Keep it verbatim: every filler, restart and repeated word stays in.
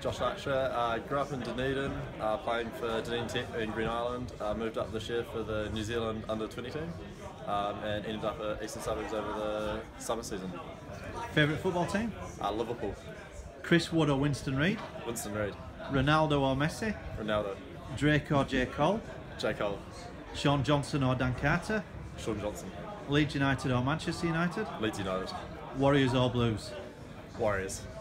Josh Dijkstra. I uh, grew up in Dunedin, uh, playing for Dunedin Tech in Green Island. Uh, moved up this year for the New Zealand under twenty team, um, and ended up at Eastern Suburbs over the summer season. Favourite football team? Uh, Liverpool. Chris Wood or Winston Reid? Winston Reid. Ronaldo or Messi? Ronaldo. Drake or J. Cole? J. Cole. Sean Johnson or Dan Carter? Sean Johnson. Leeds United or Manchester United? Leeds United. Warriors or Blues? Warriors.